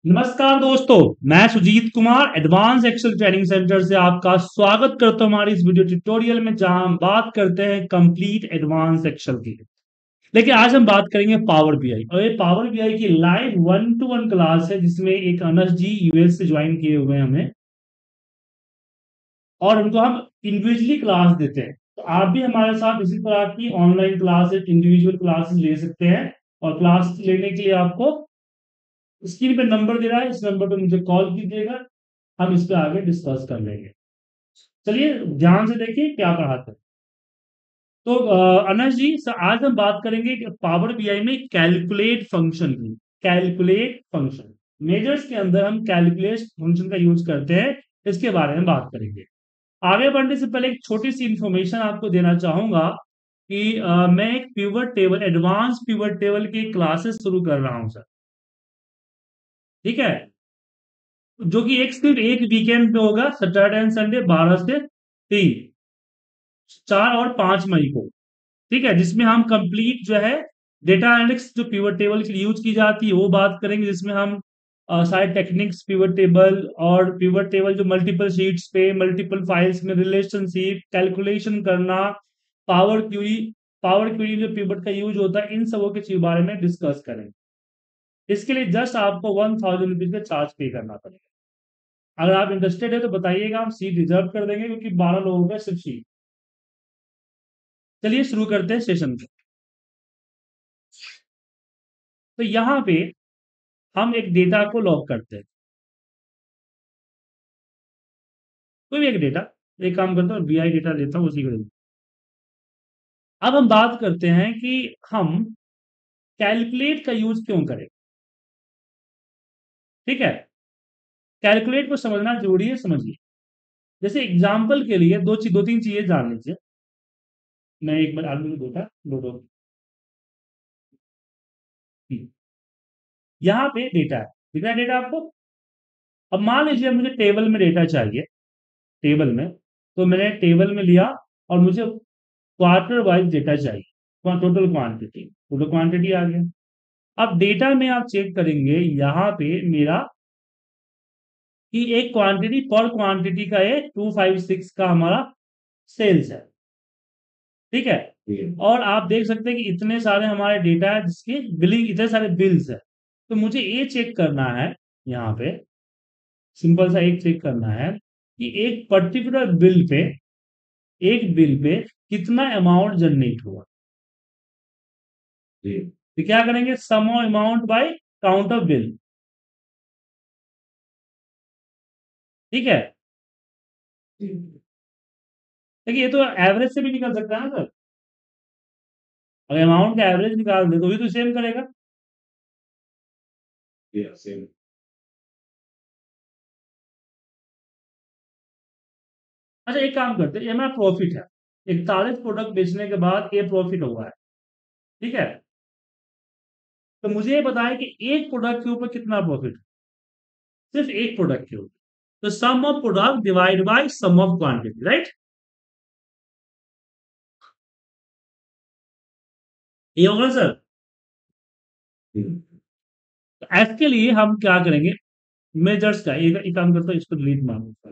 नमस्कार दोस्तों, मैं Sujeet Kumar advance Excel training centre से आपका स्वागत करता हूं हमारी इस वीडियो ट्यूटोरियल में, जहां हम बात करते हैं कंप्लीट एडवांस एक्सेल की। लेकिन आज हम बात करेंगे पावर बीआई, और ये पावर बीआई की लाइव 1-to-1 क्लास है जिसमें एक अनस जी यूएस से ज्वाइन किए हुए हैं हमें, और उनको हम इंडिविजुअली क्लास देते हैं। तो आप भी हमारे साथ इसी तरह की ऑनलाइन क्लासेस, इंडिविजुअल क्लासेस ले सकते हैं। और क्लास लेने के लिए आपको स्क्रीन पे नंबर दे रहा है, इस नंबर पे मुझे कॉल कीजिएगा, हम इस पे आगे डिस्कस कर लेंगे। चलिए ध्यान से देखिए क्या पढ़ाते हैं। तो अनस जी आज हम बात करेंगे कि पावर बीआई में कैलकुलेट फंक्शन की। कैलकुलेट फंक्शन मेजर्स के अंदर हम कैलकुलेट फंक्शन का यूज करते हैं, इसके बारे में बात करेंगे। आगे बढ़ने से पहले एक छोटी सी इंफॉर्मेशन आपको देना चाहूंगा कि मैं एक pivot table, advance pivot table की क्लासेस शुरू कर रहा हूं सर। ठीक है, जो कि एक सिर्फ एक वीकेंड पे होगा, सैटरडे एंड संडे 12 से 3, 4 और 5 मई को। ठीक है, जिसमें हम कंप्लीट जो है डेटा एनालिटिक्स, जो पिवट टेबल की यूज की जाती है वो बात करेंगे, जिसमें हम सारे टेक्निक्स पिवट टेबल, और पिवट टेबल जो मल्टीपल शीट्स पे मल्टीपल फाइल्स में रिलेशनशिप कैलकुलेशन करना, पावर क्यूरी, पावर क्यूरी जो पिवट का यूज होता है, इन सबों के बारे में डिस्कस करेंगे। इसके लिए जस्ट आपको 1000 रुपीज का चार्ज पे करना पड़ेगा। अगर आप इंटरेस्टेड है तो बताइएगा, हम सीट रिजर्व कर देंगे, क्योंकि 12 लोगों का सिर्फ सीट। चलिए शुरू करते हैं सेशन को। तो यहाँ पे हम एक डेटा को लॉग करते हैं, कोई भी एक डेटा। एक काम करता हूँ, बीआई डेटा लेता हूँ, उसी को लेता हूं। अब हम बात करते हैं कि हम कैलकुलेट का यूज क्यों करें। ठीक है, कैलकुलेट को समझना जरूरी है, समझिए। जैसे एग्जाम्पल के लिए दो तीन चीजें जान लीजिए। मैं एक बार आदमी को देखा, दो दो तीन। यहाँ पे डेटा है, दिख रहा है डेटा आपको। अब मान लीजिए मुझे टेबल में डेटा चाहिए, टेबल में, तो मैंने टेबल में लिया, और मुझे क्वार्टर वाइज डेटा चाहिए, टोटल क्वांटिटी आ गया। अब डेटा में आप चेक करेंगे यहाँ पे मेरा कि एक क्वांटिटी पर क्वांटिटी का ये 256 का हमारा सेल्स है। ठीक है, और आप देख सकते हैं कि इतने सारे हमारे डेटा है जिसकी बिलिंग, इतने सारे बिल्स है। तो मुझे ये चेक करना है, यहाँ पे सिंपल सा एक चेक करना है कि एक पर्टिकुलर बिल पे, एक बिल पे कितना अमाउंट जनरेट हुआ। तो क्या करेंगे, sum of amount by count of bill. ठीक है, देखिए ये तो एवरेज से भी निकल सकता है ना सर। अगर अमाउंट का एवरेज निकाल दे तो भी तो सेम करेगा। सेम। अच्छा एक काम करते हैं, ये हमारा प्रॉफिट है, 41 प्रोडक्ट बेचने के बाद ये प्रॉफिट हुआ है। ठीक है, तो मुझे ये बताया कि एक प्रोडक्ट के ऊपर कितना प्रॉफिट, सिर्फ एक प्रोडक्ट के ऊपर। तो sum of product divide by sum of quantity, right. ये होगा सर। तो एफ के लिए हम क्या करेंगे, मेजर्स का एक काम करता हूँ, इसको डिलीट मारूंगा।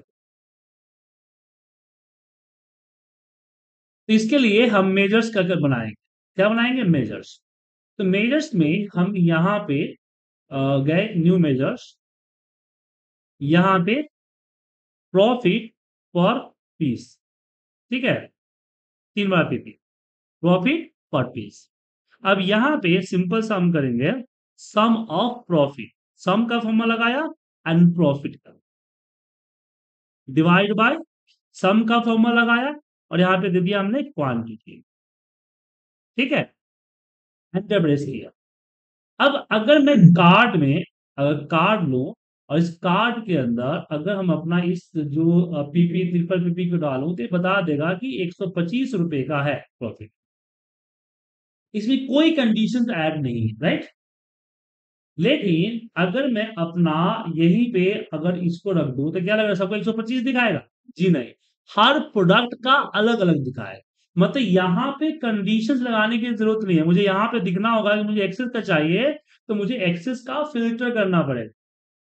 तो इसके लिए हम मेजर्स का कर बनाएंगे, क्या बनाएंगे, मेजर्स। तो मेजर्स में हम यहाँ पे गए, न्यू मेजर्स, यहाँ पे प्रॉफिट पर पीस। ठीक है, 3 बार पीपी, प्रॉफिट पर पीस। अब यहाँ पे सिंपल सा हम करेंगे सम ऑफ प्रॉफिट, सम का फॉर्मूला लगाया, एंड प्रॉफिट का डिवाइड बाय सम का फॉर्मूला लगाया, और यहाँ पे दे दिया हमने क्वांटिटी। ठीक है, एंटर प्रेस किया। अब अगर मैं कार्ड में, अगर कार्ड लो, और इस कार्ड के अंदर अगर हम अपना इस जो पीपी, ट्रिपल पीपी को डालूं, तो ये बता देगा कि 125 रुपए का है प्रॉफिट। इसमें कोई कंडीशन ऐड नहीं है, राइट। लेकिन अगर मैं अपना यहीं पे अगर इसको रख दूं, तो क्या लगेगा, सबको 125 दिखाएगा? जी नहीं, हर प्रोडक्ट का अलग अलग दिखाएगा। मतलब यहाँ पे कंडीशंस लगाने की जरूरत नहीं है, मुझे यहाँ पे दिखना होगा कि मुझे एक्सेस का चाहिए, तो मुझे एक्सेस का फिल्टर करना पड़ेगा।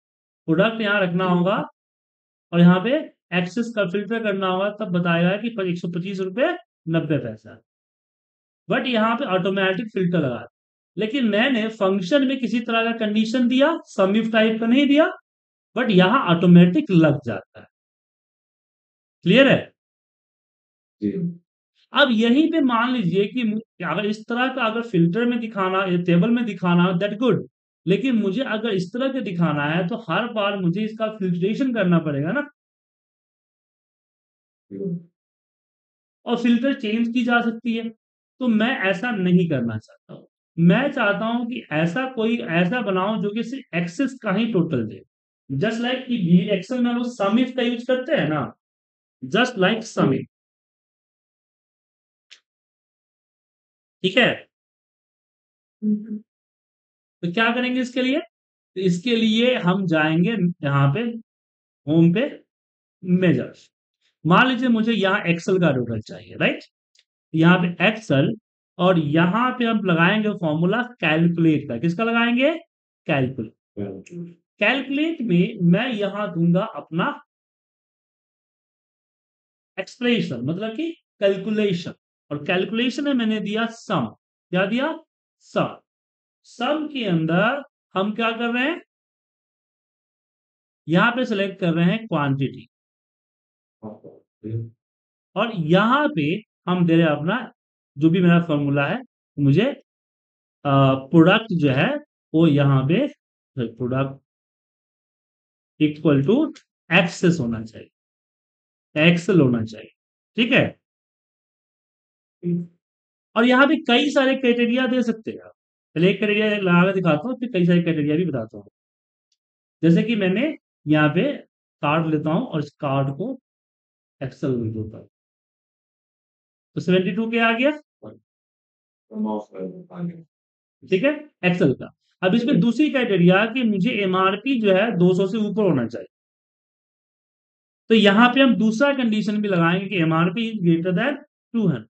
प्रोडक्ट यहाँ रखना होगा और यहाँ पे एक्सेस का फिल्टर करना होगा, तब बताएगा कि 125 रुपये 90 पैसा। बट यहाँ पे ऑटोमेटिक फिल्टर लगा, लेकिन मैंने फंक्शन में किसी तरह का कंडीशन दिया, सम इफ टाइप का नहीं दिया, बट यहाँ ऑटोमेटिक लग जाता है। क्लियर है? जी अब यहीं पे मान लीजिए कि अगर इस तरह का अगर फिल्टर में दिखाना, टेबल में दिखाना, दैट गुड, लेकिन मुझे अगर इस तरह के दिखाना है तो हर बार मुझे इसका फिल्ट्रेशन करना पड़ेगा ना, और फिल्टर चेंज की जा सकती है, तो मैं ऐसा नहीं करना चाहता हूं। मैं चाहता हूं कि ऐसा कोई ऐसा बनाऊं जो कि सिर्फ एक्सेस का ही टोटल दे, जस्ट लाइक कि एक्सेल में लोग सम इफ का यूज करते हैं ना, जस्ट लाइक सम इफ। ठीक है? तो क्या करेंगे इसके लिए? तो इसके लिए हम जाएंगे यहाँ पे, होम पे, मेजर्स। मान लीजिए मुझे यहाँ एक्सेल का टोटल चाहिए, राइट? यहाँ पे एक्सेल, और यहाँ पे हम लगाएंगे फॉर्मूला कैलकुलेट का। किसका लगाएंगे? कैलकुलेट। कैलकुलेट में मैं यहाँ दूंगा अपना एक्सप्रेशन, मतलब कि कैलकुलेशन, और कैलकुलेशन में मैंने दिया सम। क्या दिया? सम। सम के अंदर हम क्या कर रहे हैं? यहां पे सिलेक्ट कर रहे हैं क्वांटिटी, और यहां पे हम दे रहे हैं अपना जो भी मेरा फॉर्मूला है, मुझे प्रोडक्ट जो है वो यहां पे प्रोडक्ट इक्वल टू एक्सेस होना चाहिए, एक्सेल होना चाहिए। ठीक है? और यहाँ पे कई सारे क्राइटेरिया दे सकते हैं आप। पहले एक क्राइटेरिया लगा कर दिखाता हूँ, फिर कई सारे क्राइटेरिया भी बताता हूँ। जैसे कि मैंने यहाँ पे कार्ड लेता हूँ और इस कार्ड को एक्सेल में देता हूँ, तो 72 के आ गया। ठीक है? एक्सेल का। अब इसमें दूसरी क्राइटेरिया कि मुझे एमआरपी जो है 200 से ऊपर होना चाहिए, तो यहां पे हम दूसरा कंडीशन भी लगाएंगे कि एमआरपी इज ग्रेटर देन 200।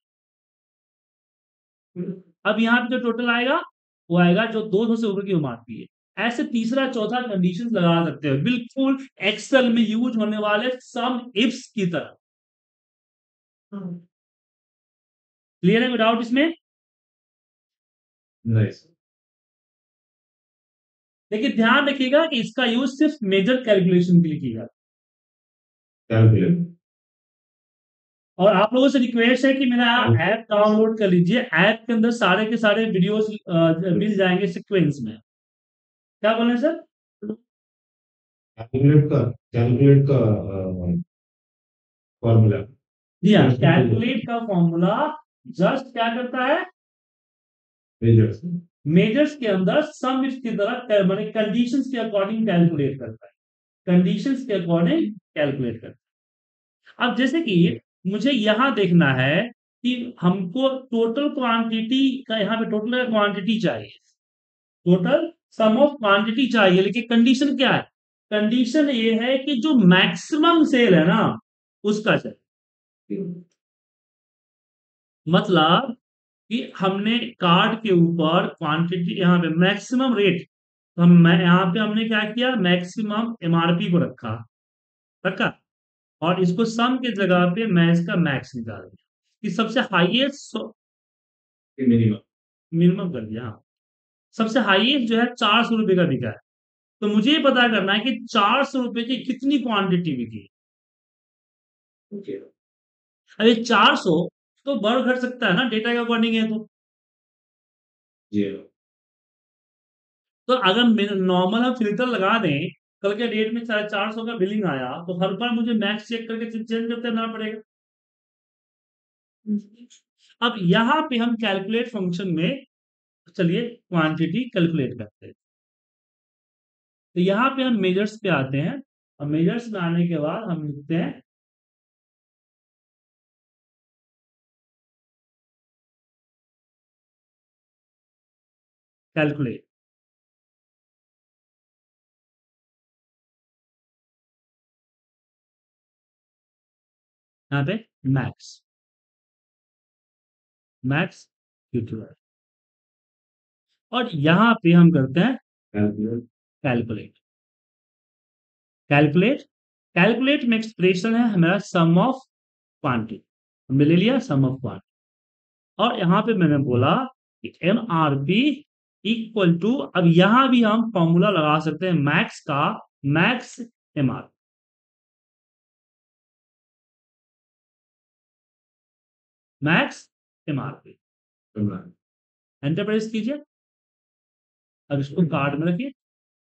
अब यहाँ पे जो टोटल आएगा वो आएगा जो 200 से ऊपर की एमआरपी है। ऐसे तीसरा चौथा कंडीशन लगा सकते हो, बिल्कुल एक्सेल में यूज होने वाले सम इफ्स की तरह। क्लियर है? कोई डाउट इसमें? नाइस। लेकिन ध्यान रखिएगा कि इसका यूज सिर्फ मेजर कैलकुलेशन के लिए किया। कैलकुलेट। और आप लोगों से रिक्वेस्ट है कि मेरा ऐप डाउनलोड कर लीजिए। ऐप के अंदर सारे के सारे वीडियोस मिल जाएंगे सीक्वेंस में। क्या बोल रहे हैं सर? कैलकुलेट का फॉर्मूला जी हाँ, कैलकुलेट का फॉर्मूला जस्ट क्या करता है? मेजर्स। मेजर्स के अंदर सम इफ की तरह मैंने कंडीशंस के अकॉर्डिंग कैलकुलेट करता है, कंडीशंस के अकॉर्डिंग कैलकुलेट करता है। अब जैसे कि मुझे यहां देखना है कि हमको टोटल क्वांटिटी का, यहाँ पे टोटल क्वांटिटी चाहिए, टोटल सम ऑफ क्वांटिटी चाहिए, लेकिन कंडीशन क्या है? कंडीशन ये है कि जो मैक्सिमम सेल है ना उसका चाहिए। मतलब कि हमने कार्ड के ऊपर क्वांटिटी, यहाँ पे मैक्सिमम रेट, तो हम यहाँ पे हमने क्या किया? मैक्सिमम एमआरपी को रखा, रखा, और इसको सम के जगह पे मैं इसका मैक्स निकाल दिया कि सबसे हाईएस्ट मिनिमम। मिनिमम कर दिया। हाँ, सबसे हाईएस्ट जो है 400 रुपए का बिका है, तो मुझे ये पता करना है कि 400 रुपए की कितनी क्वांटिटी बिकी। अब ये 400 तो बढ़ घट सकता है ना, डेटा के अकॉर्डिंग है जी तो अगर नॉर्मल हम फिल्टर लगा दें, कल के डेट में 450 का बिलिंग आया, तो हर बार मुझे मैक्स चेक करके चेंज करते रहना पड़ेगा। अब यहां पे हम कैलकुलेट फंक्शन में चलिए क्वांटिटी कैलकुलेट करते हैं। तो यहां पे हम मेजर्स पे आते हैं, और मेजर्स में आने के बाद हम लिखते हैं कैलकुलेट। यहाँ पे मैक्स, मैक्स यूटिलाइज, और यहां पे हम करते हैं कैलकुलेट। कैलकुलेट। कैलकुलेट, कैलकुलेट में एक्सप्रेशन है हमारा सम ऑफ क्वांटिटी, हमने ले लिया सम ऑफ क्वांटिटी, और यहां पे मैंने बोला कि M R P equal to, अब यहां भी हम फॉर्मूला लगा सकते हैं मैक्स का, max M R, max M R P, enter press कीजिए। अब इसको कार्ड में रखिए।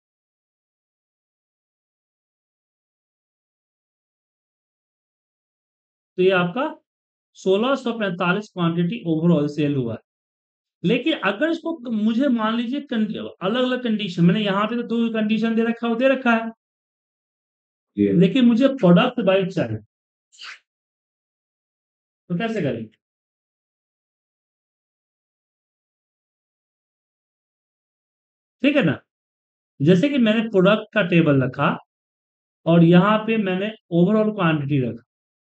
तो ये आपका 1645 क्वांटिटी ओवरऑल सेल हुआ है। लेकिन अगर इसको मुझे मान लीजिए अलग अलग कंडीशन, मैंने यहाँ पे तो दो कंडीशन दे रखा है, वो दे रखा है, लेकिन मुझे प्रोडक्ट वाइज चाहिए, तो कैसे करेंगे? ठीक है ना, जैसे कि मैंने प्रोडक्ट का टेबल रखा और यहाँ पे मैंने ओवरऑल क्वांटिटी रखा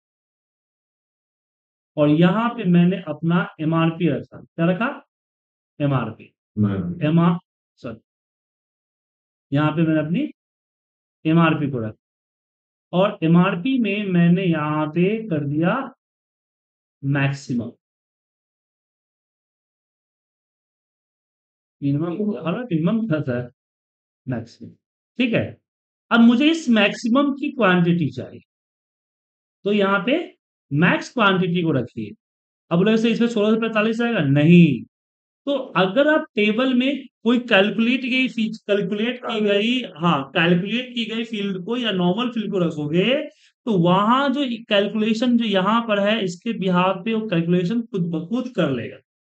और यहाँ पे मैंने अपना एमआरपी रखा, क्या रखा? एमआरपी, एम आर सॉरी, यहाँ पे मैंने अपनी एमआरपी को रखा और एमआरपी में मैंने यहाँ पे कर दिया मैक्सिमम, मिनिमम था मैक्सिमम। ठीक है, अब मुझे इस मैक्सिमम की क्वांटिटी चाहिए, तो यहाँ पे मैक्स क्वांटिटी को रखिए। अब बोले से इसमें 1645 आएगा नहीं, तो अगर आप टेबल में कोई कैलकुलेट की गई, हाँ कैलकुलेट की गई फील्ड को या नॉर्मल फील्ड को रखोगे, तो वहां जो कैलकुलेशन जो यहाँ पर है इसके बिहाफ पे वो कैलकुलेशन खुद ब खुद कर लेगा।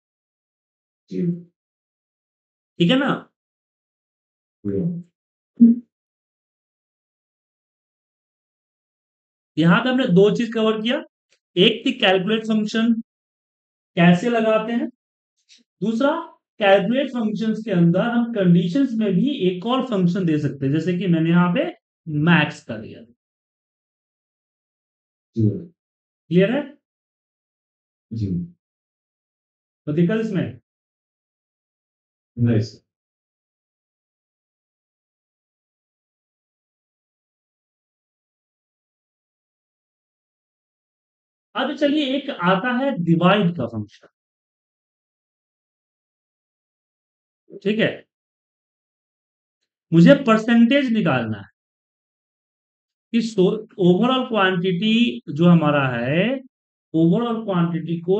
ठीक है ना? यहाँ पे हमने दो चीज कवर किया, एक थी कैलकुलेट फंक्शन कैसे लगाते हैं, दूसरा कैलकुलेट फंक्शंस के अंदर हम कंडीशंस में भी एक और फंक्शन दे सकते हैं, जैसे कि मैंने यहाँ पे मैक्स कर दिया। क्लियर है? जी तो दिक्कत इसमें? नहीं सर। अब चलिए एक आता है डिवाइड का फंक्शन। ठीक है, मुझे परसेंटेज निकालना है कि ओवरऑल क्वांटिटी जो हमारा है, ओवरऑल क्वांटिटी को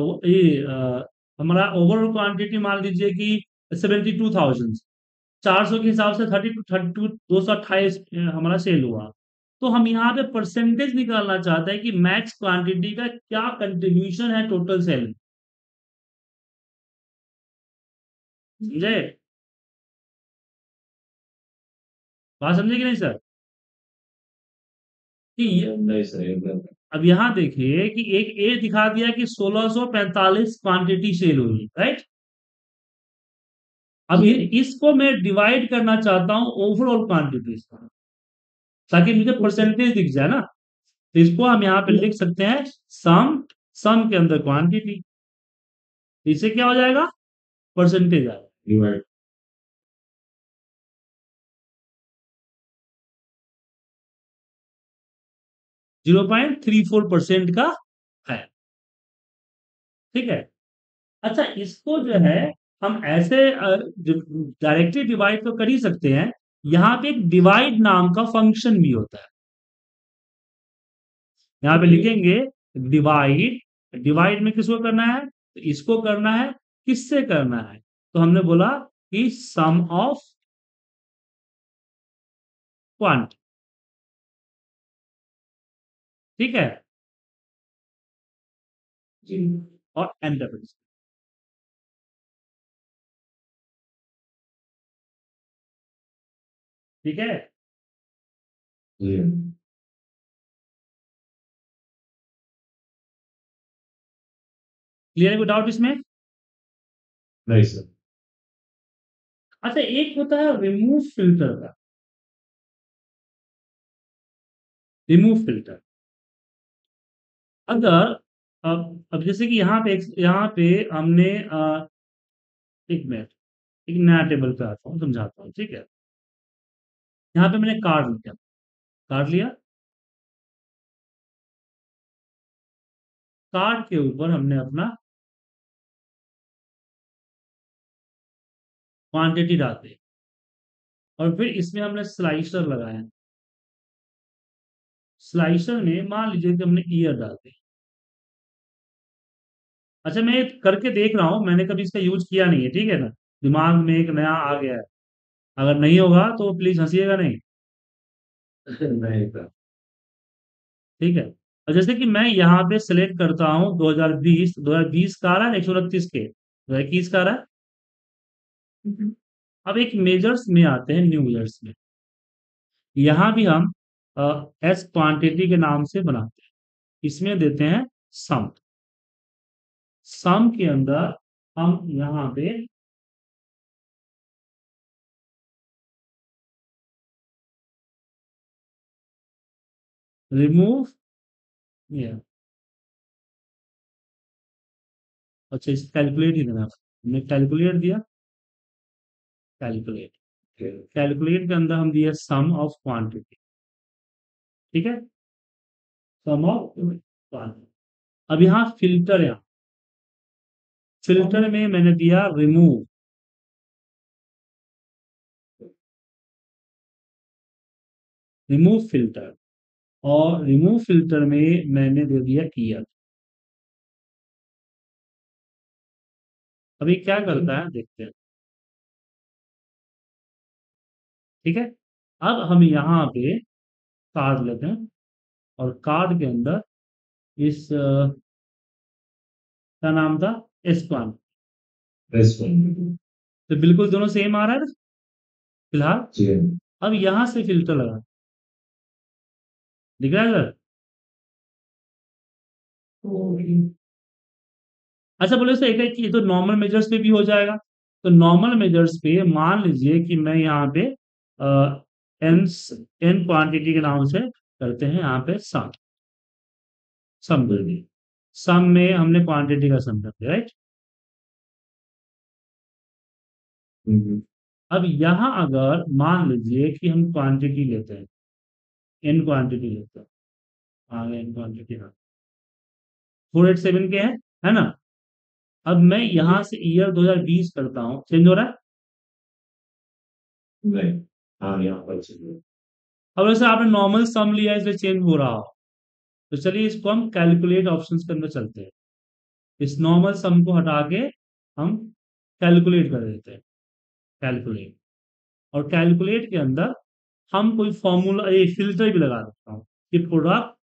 हमारा ओवरऑल क्वांटिटी मान लीजिए कि 72,000, 400 के हिसाब से 32 228 हमारा सेल हुआ, तो हम यहाँ पे परसेंटेज निकालना चाहते हैं कि मैक्स क्वांटिटी का क्या कंट्रीब्यूशन है टोटल सेल में। समझे? बात समझे कि नहीं सर? कि नहीं सर एकदम। अब यहाँ देखिए कि एक ए दिखा दिया कि 1645 क्वांटिटी सेल हुई, राइट? अब इसको मैं डिवाइड करना चाहता हूं ओवरऑल क्वांटिटी, ताकि मुझे परसेंटेज दिख जाए ना, तो इसको हम यहाँ पे लिख सकते हैं सम, सम के अंदर क्वांटिटी, इससे क्या हो जाएगा? परसेंटेज आएगा। डिवाइड 0.34% का है। ठीक है, अच्छा इसको जो है हम ऐसे डायरेक्टली डिवाइड तो कर ही सकते हैं, यहाँ पे एक डिवाइड नाम का फंक्शन भी होता है, यहाँ पे लिखेंगे डिवाइड, डिवाइड में किसको करना है? तो इसको करना है, किससे करना है? तो हमने बोला कि सम ऑफ क्वांटिटी। ठीक है, जी और एंटर। ठीक है, जी क्लियर है? कोई डाउट इसमें? नहीं सर। अच्छा एक होता है रिमूव फिल्टर का, रिमूव फिल्टर। अगर अब जैसे कि यहाँ पे हमने एक मिनट, एक नया टेबल पे आता हूँ, समझाता हूँ। ठीक है, यहाँ पे मैंने कार्ड लिखा, काट लिया। काट के ऊपर हमने अपना क्वांटिटी डालते और फिर इसमें हमने स्लाइसर लगाया। स्लाइसर में मान लीजिए कि हमने ईयर डालते। अच्छा, मैं करके देख रहा हूँ, मैंने कभी इसका यूज किया नहीं है, ठीक है ना। दिमाग में एक नया आ गया है। अगर नहीं होगा तो प्लीज हंसिएगा नहीं। नहीं था। ठीक है। और जैसे कि मैं यहाँ पे सिलेक्ट करता हूँ 2020 का आ रहा है, 129 के 2021 का आ रहा है। अब एक मेजर्स में आते हैं, न्यू मेजर्स में। यहाँ भी हम एस क्वांटिटी के नाम से बनाते हैं। इसमें देते हैं सम। सम के अंदर हम यहाँ पे रिमूव, ये अच्छा इसे कैलकुलेट ही देना। हमने कैलकुलेट दिया। कैलकुलेट, कैलकुलेट के अंदर हम दिया सम ऑफ क्वांटिटी। ठीक है, सम ऑफ क्वांटिटी। अब यहाँ फिल्टर है। फिल्टर में मैंने दिया रिमूव। रिमूव फिल्टर, और रिमूव फिल्टर में मैंने दे दिया ईयर। अभी क्या करता है देखते हैं। ठीक है, अब हम यहाँ पे कार्ड लेते हैं और कार्ड के अंदर इस क्या नाम था, एस्पान। रेस्पॉन्ड। तो बिल्कुल दोनों सेम आ रहा है ना फिलहाल। जी। अब यहाँ से फिल्टर लगा, दिख रहा है सर। अच्छा बोले सर, एक ये तो नॉर्मल मेजर्स पे भी हो जाएगा। तो नॉर्मल मेजर्स पे मान लीजिए कि मैं यहाँ पे एन एन क्वांटिटी के नाम से करते हैं यहाँ पे सम। सम कर दिए। सम में हमने क्वांटिटी का सम कर दिया, राइट। अब यहाँ अगर मान लीजिए कि हम क्वांटिटी लेते हैं, एन क्वांटिटी लेते हैं, आगे एन क्वांटिटी हाँ 487 के हैं, है ना। अब मैं यहाँ से ईयर 2020 करता हूँ, चेंज हो रहा है। नहीं। हाँ, यहाँ पर चलिए। अब वैसे आपने नॉर्मल सम लिया इसलिए चेंज हो रहा हो। तो चलिए इसको हम कैलकुलेट ऑप्शंस के अंदर चलते हैं। इस नॉर्मल सम को हटा के हम कैलकुलेट कर देते हैं। कैलकुलेट, और कैलकुलेट के अंदर हम कोई फॉर्मूला, ये फिल्टर भी लगा सकता हूँ कि product,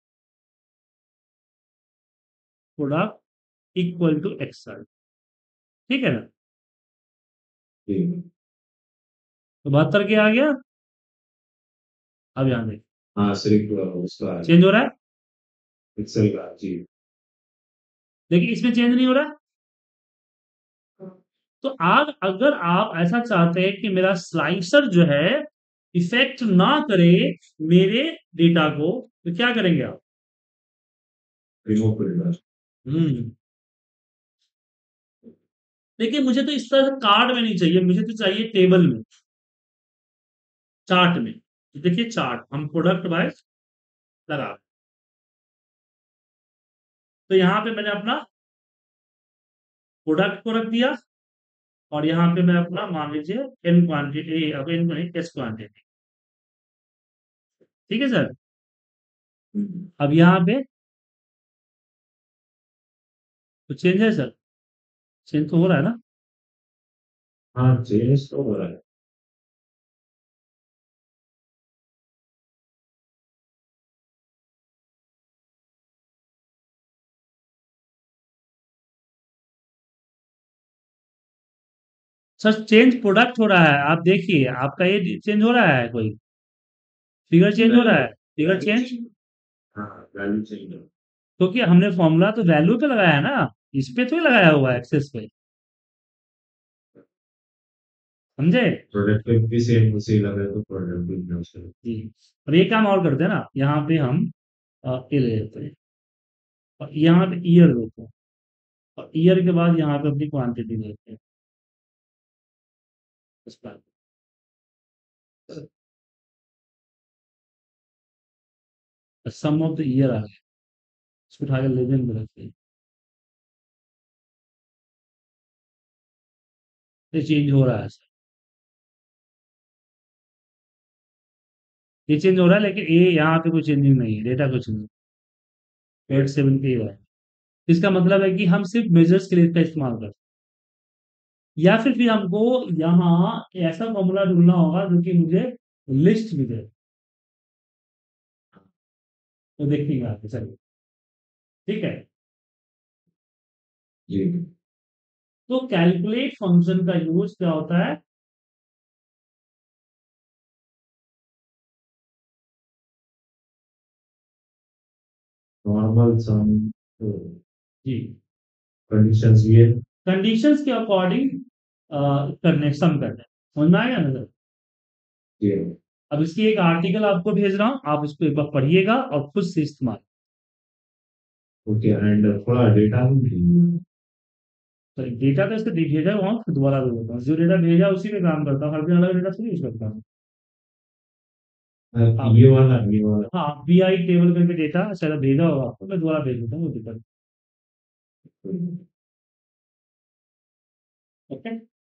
product equal to axle. ठीक है ना। ठीक। तो 72 के आ गया। अब यहाँ देख, हाँ, सिर्फ उसका चेंज हो रहा है। पिक्सल का। जी। देखिए इसमें चेंज नहीं हो रहा है। तो आप अगर आप ऐसा चाहते हैं कि मेरा स्लाइसर जो है इफेक्ट ना करे मेरे डेटा को, तो क्या करेंगे आप। Remove filter. हम्म देखिए मुझे तो इस तरह से कार्ड में नहीं चाहिए, मुझे तो चाहिए टेबल में, चार्ट में। तो देखिए चार्ट हम प्रोडक्ट वाइज लगा, तो यहाँ पे मैंने अपना प्रोडक्ट को रख दिया और यहाँ पे मैं अपना मान लीजिए एन क्वांटिटी, अब एन एस क्वांटिटी। ठीक है सर। अब यहाँ पे तो चेंज है सर, चेंज तो हो रहा है ना। हाँ, चेंज तो हो रहा है। सर चेंज प्रोडक्ट हो रहा है, आप देखिए आपका ये चेंज हो रहा है, कोई फिगर चेंज हो रहा है, फिगर चेंज। हाँ, वैल्यू चेंज हो। क्योंकि हमने फॉर्मूला तो वैल्यू पे लगाया है ना, इस पे तो ही लगाया हुआ है एक्सेस पे, समझे। प्रोडक्ट पे भी सेम उसी लगा तो प्रोडक्ट भी ना उसका। जी। अब ये काम और करते हैं ना, यहाँ पे हम ये ले लेते हैं और यहाँ पे ईयर देते हैं, और ईयर के बाद यहाँ पे अपनी क्वांटिटी देते हैं उस पर। सम ऑफ द ईयर आ गया, इसको उठाकर लेजेंड में रखते हैं। ये चेंज हो रहा है सर, ये चेंज हो रहा है, लेकिन ये यहाँ पे कोई चेंजिंग नहीं है, डेटा कुछ नहीं, 8-7 पे ही हुआ है। इसका मतलब है कि हम सिर्फ मेजर्स के लिए इसका इस्तेमाल करते हैं, या फिर हमको यहाँ ऐसा फॉर्मूला ढूंढना होगा जो कि मुझे लिस्ट भी दे, तो देखेंगे आगे चलिए। ठीक है, जी। तो कैलकुलेट फंक्शन का यूज क्या होता है? नॉर्मल सम जी, कंडीशंस ये। कंडीशंस के अकॉर्डिंग करने, सम करने, समझ में आएगा ना सर? जी। अब इसकी एक आर्टिकल आपको भेज रहा हूँ, आप उसको एक बार पढ़िएगा और खुद से इस्तेमाल। ओके, एंड थोड़ा डेटा भी। तो डेटा तो इसको भेजा वहां, फिर दोबारा दे देता हूँ, जो डेटा भेजा उसी में काम करता हूँ, हर दिन अलग डेटा थोड़ी यूज करता हूँ। आप, ये वाला। हाँ, BI टेबल करके डेटा शायद भेजा होगा आपको, मैं दोबारा भेज देता हूँ, वो दिक्कत। ओके।